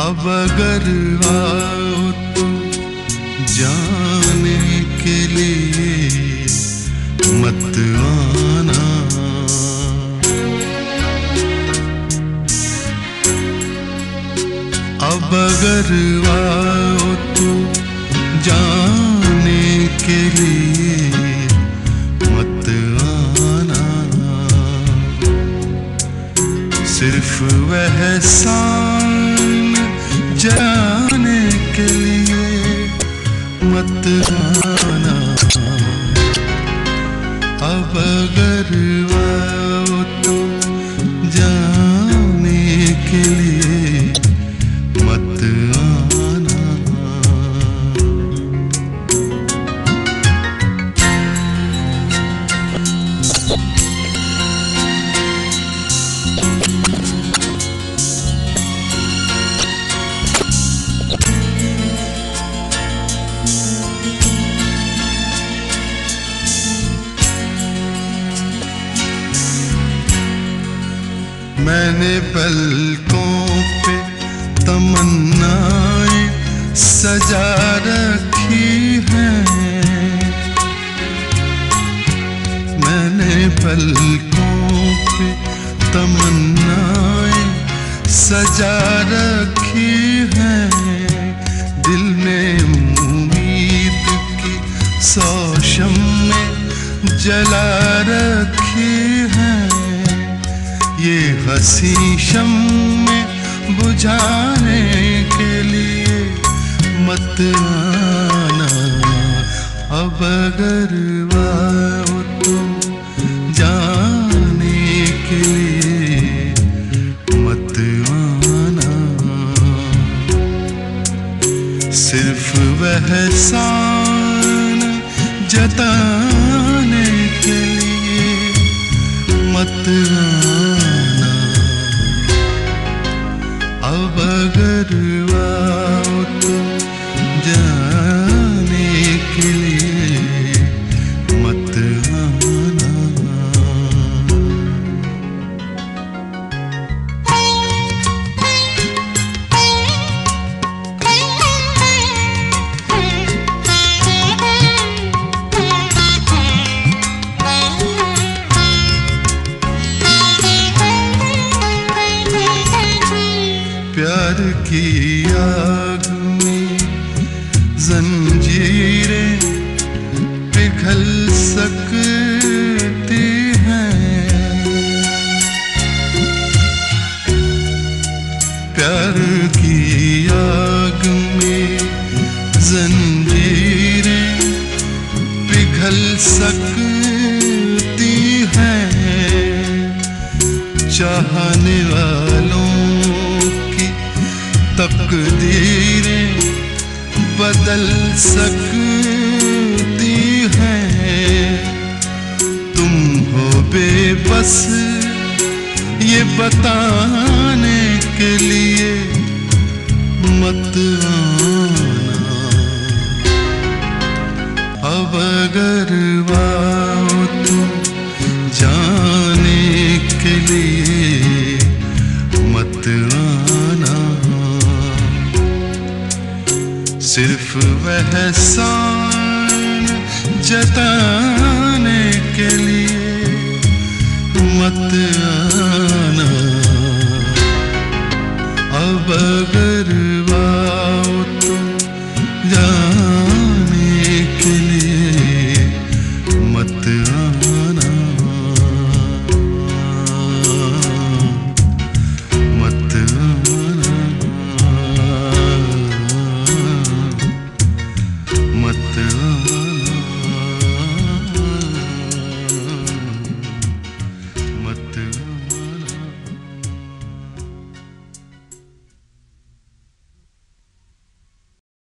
अब अगर आओ तो जाने के लिए मत आना। अब अगर आओ तो जाने के लिए मत आना। सिर्फ वह एहसान जाने के लिए मत आना। अब अगर आओ तो जाने के लिए मत आना। मैंने पलकों पे तमन्नाएं सजा रखी हैं। मैंने पलकों पे तमन्नाएं सजा रखी हैं। दिल में उम्मीद की सौशम में जला रखी हैं। ये हंसी शम्मे बुझाने के लिए मत आना। अब अगर आओ तो जाने के लिए मत आना। सिर्फ वह एहसान जताने के लिए मत आना। अब अगर आओ तो जाने के लिए मत आना। प्यार की आग में जंजीरें पिघल सकती हैं। प्यार की आग में जंजीरें पिघल सकती हैं। चाहने वालों तकदीरें बदल सकती हैं। तुम हो बेबस ये बताने के लिए मत आना। अब अगर आओ तो जाने के लिए मत आना। सिर्फ वह एहसान जताने के लिए मत